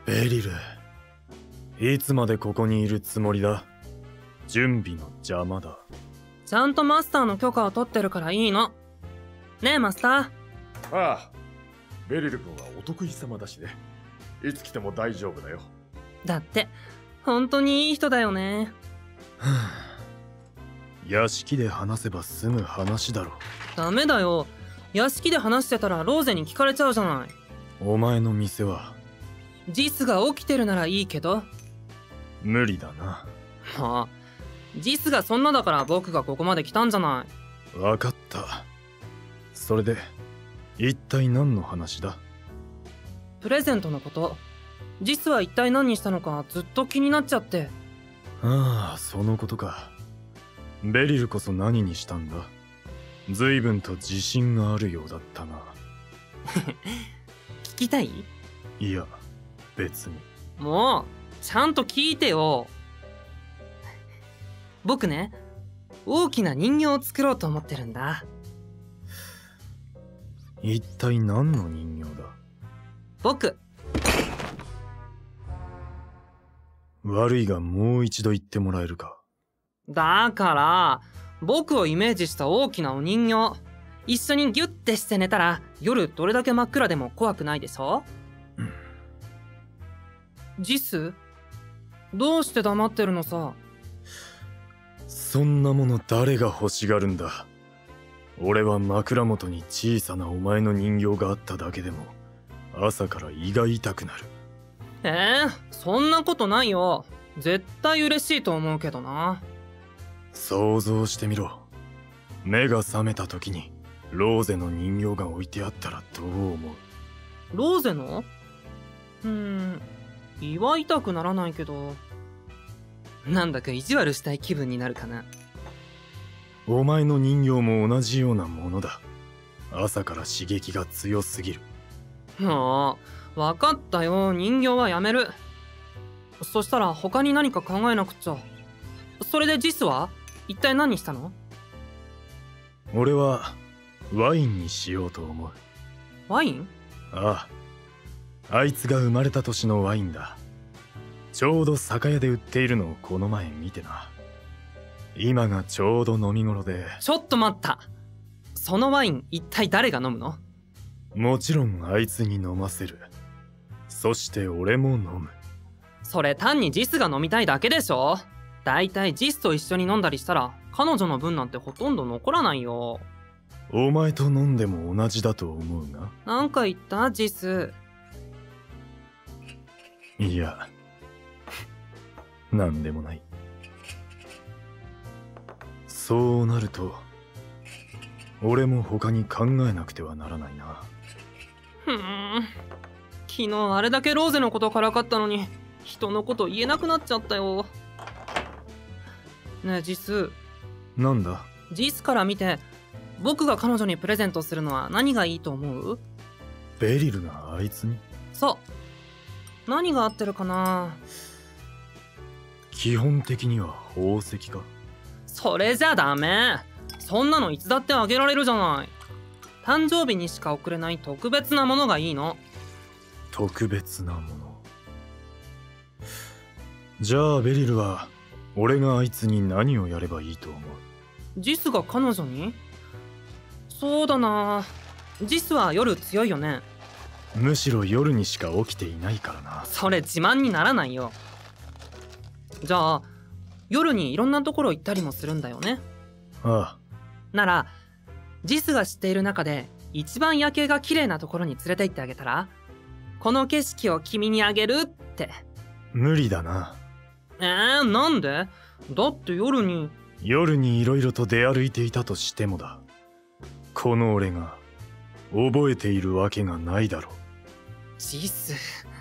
ベリル、いつまでここにいるつもりだ。準備の邪魔だ。 ちゃんとマスターの許可を取ってるからいいの。ねえマスター。 ああ、ベリル君はお得意様だしね。いつ来ても大丈夫だよ。 だって本当にいい人だよね。 屋敷で話せば済む話だろ。 ダメだよ。屋敷で話してたらローゼに聞かれちゃうじゃない。 お前の店はジスが起きてるならいいけど。 無理だな。 はあ、ジスがそんなだから僕がここまで来たんじゃない。 分かった。それで一体何の話だ？ プレゼントのこと。ジスは一体何にしたのかずっと気になっちゃって。 ああ、そのことか。ベリルこそ何にしたんだ？随分と自信があるようだったが。 聞きたい？ いや、別に。 もうちゃんと聞いてよ。僕ね、大きな人形を作ろうと思ってるんだ。 一体何の人形だ？ 僕。 悪いがもう一度言ってもらえるか？ だから僕をイメージした大きなお人形。一緒にギュッてして寝たら夜どれだけ真っ暗でも怖くないでしょ。ジス、どうして黙ってるのさ。 そんなもの誰が欲しがるんだ。俺は枕元に小さなお前の人形があっただけでも朝から胃が痛くなる。 そんなことないよ。絶対嬉しいと思うけどな。 想像してみろ。目が覚めた時にローゼの人形が置いてあったらどう思う？ ローゼの？胃は痛くならないけど、なんだか意地悪したい気分になるかな。 お前の人形も同じようなものだ。朝から刺激が強すぎる。 もう分かったよ。人形はやめる。そしたら他に何か考えなくっちゃ。それでジスは一体何にしたの？ 俺はワインにしようと思う。 ワイン？ ああ、あいつが生まれた年のワインだ。ちょうど酒屋で売っているのをこの前見てな。今がちょうど飲み頃で。 ちょっと待った。そのワイン一体誰が飲むの？ もちろんあいつに飲ませる。そして俺も飲む。 それ単にジスが飲みたいだけでしょ。だいたいジスと一緒に飲んだりしたら彼女の分なんてほとんど残らないよ。 お前と飲んでも同じだと思うが。 なんか言ったジス？ いや、なんでもない。そうなると俺も他に考えなくてはならないな。 昨日あれだけローゼのことからかったのに人のこと言えなくなっちゃったよ。ねえジス。 なんだ？ ジスから見て僕が彼女にプレゼントするのは何がいいと思う？ ベリルがあいつに？ そう。何が合ってるかな。 基本的には宝石か。 それじゃダメ。そんなのいつだってあげられるじゃない。誕生日にしか贈れない特別なものがいいの。 特別なもの。じゃあベリルは俺があいつに何をやればいいと思う？ ジスが彼女に？そうだな。ジスは夜強いよね。 むしろ夜にしか起きていないからな。 それ自慢にならないよ。じゃあ夜にいろんなところ行ったりもするんだよね。 ああ。 ならジスが知っている中で一番夜景が綺麗なところに連れて行ってあげたら？この景色を君にあげるって。 無理だな。 なんで？だって夜にいろいろと出歩いていたとしてもだ。この俺が覚えているわけがないだろう。 ジス。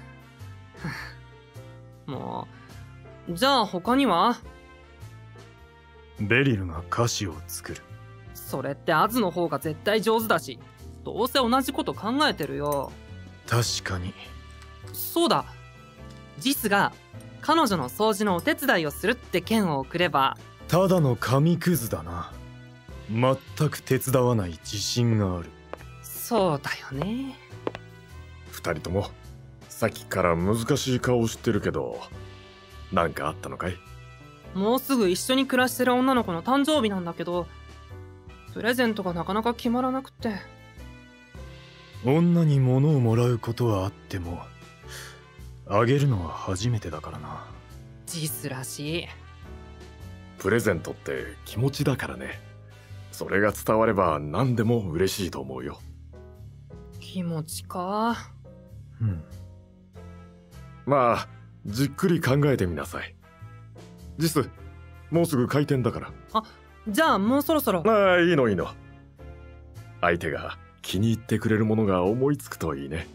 もうじゃあ他には？ ベリルが歌詞を作る。 それってアズの方が絶対上手だし、どうせ同じこと考えてるよ。 確かに。 そうだ、ジスが彼女の掃除のお手伝いをするって件を送れば。 ただの紙くずだな。全く手伝わない自信がある。 そうだよね。 二人ともさっきから難しい顔してるけど、なんかあったのかい？ もうすぐ一緒に暮らしてる女の子の誕生日なんだけど、プレゼントがなかなか決まらなくて。 女に物をもらうことはあっても、あげるのは初めてだからな。 ジスらしい。 プレゼントって気持ちだからね。それが伝われば何でも嬉しいと思うよ。 気持ちか。 うん。 まあ、じっくり考えてみなさい。ジス、もうすぐ開店だから。 あ、じゃあもうそろそろ。 ああ、いいのいいの。相手が気に入ってくれるものが思いつくといいね。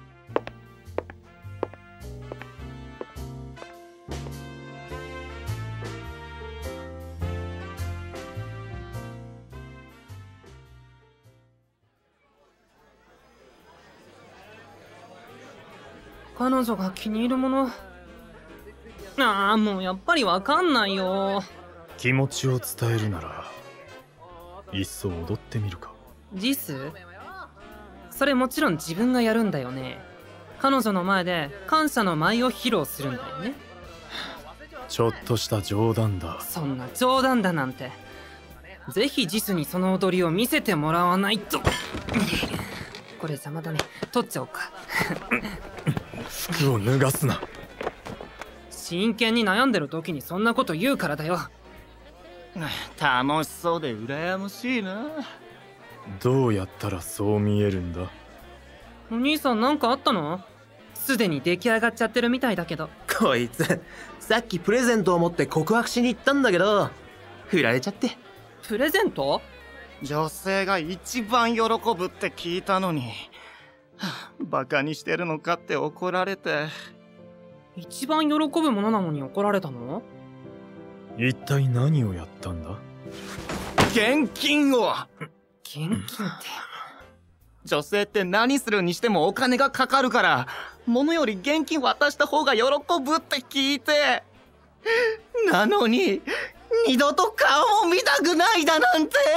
彼女が気に入るもの。ああ、もうやっぱりわかんないよ。 気持ちを伝えるなら、いっそ踊ってみるか。 ジス？それもちろん自分がやるんだよね。彼女の前で感謝の舞を披露するんだよね。 ちょっとした冗談だ。 そんな冗談だなんて。ぜひジスにその踊りを見せてもらわないと。これ邪魔だね。取っちゃおうか。 服を脱がすな。 真剣に悩んでる時にそんなこと言うからだよ。 楽しそうで羨ましいな。 どうやったらそう見えるんだ？ お兄さんなんかあったの？すでに出来上がっちゃってるみたいだけど。 こいつさっきプレゼントを持って告白しに行ったんだけど、振られちゃって。 プレゼント？ 女性が一番喜ぶって聞いたのに、バカにしてるのかって怒られて。 一番喜ぶものなのに怒られたの？ 一体何をやったんだ？ 現金を。 現金って。 女性って何するにしてもお金がかかるから、物より現金渡した方が喜ぶって聞いて。なのに二度と顔を見たくないだなんて。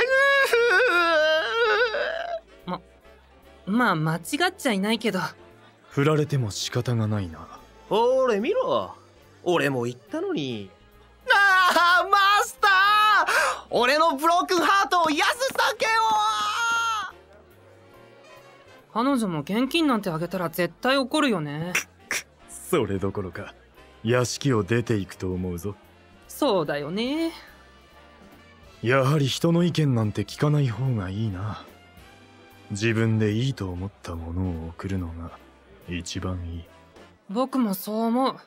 まあ間違っちゃいないけど。 振られても仕方がないな。 ほれ見ろ、俺も言ったのに。 ああ、マスター、俺のブロークンハートを安さけよ。 彼女も現金なんてあげたら絶対怒るよね。 それどころか屋敷を出ていくと思うぞ。 そうだよね。 やはり人の意見なんて聞かない方がいいな。自分でいいと思ったものを送るのが一番いい。 僕もそう思う。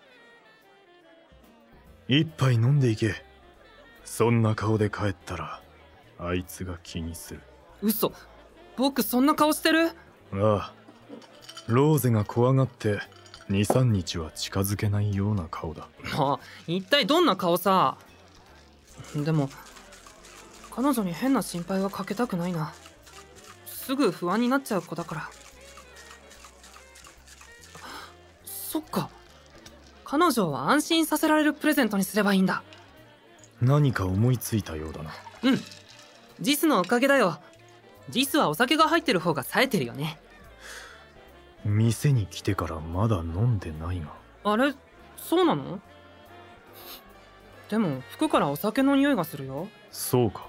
一杯飲んでいけ。そんな顔で帰ったらあいつが気にする。 嘘。僕そんな顔してる？ ああ、ローゼが怖がって2、3日は近づけないような顔だ。 もう一体どんな顔さ。でも彼女に変な心配はかけたくないな。すぐ不安になっちゃう子だから。そっか、彼女を安心させられるプレゼントにすればいいんだ。 何か思いついたようだな。 うん、ジスのおかげだよ。ジスはお酒が入ってる方が冴えてるよね。 店に来てからまだ飲んでないが。 あれ、そうなの？でも服からお酒の匂いがするよ。 そうか。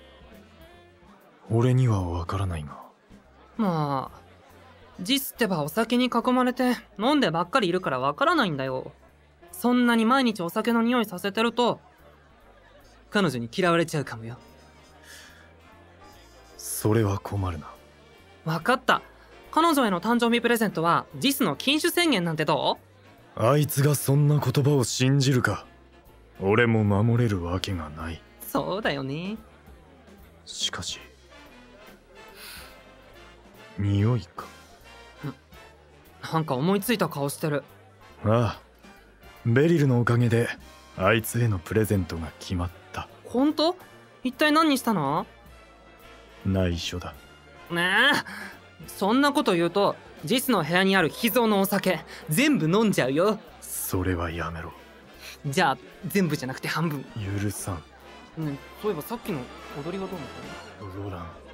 俺にはわからないが。 まあジスってばお酒に囲まれて飲んでばっかりいるからわからないんだよ。そんなに毎日お酒の匂いさせてると彼女に嫌われちゃうかもよ。 それは困るな。 わかった。彼女への誕生日プレゼントはジスの禁酒宣言なんてどう？ あいつがそんな言葉を信じるか。俺も守れるわけがない。 そうだよね。 しかし匂いか。 なんか思いついた顔してる。 ああ、ベリルのおかげであいつへのプレゼントが決まった。 ほんと？一体何にしたの？ 内緒だ。 ねえ、そんなこと言うとジスの部屋にある秘蔵のお酒全部飲んじゃうよ。 それはやめろ。 じゃあ全部じゃなくて半分。 許さん。 ねえ、そういえばさっきの踊りはどうなったの？ ロラン。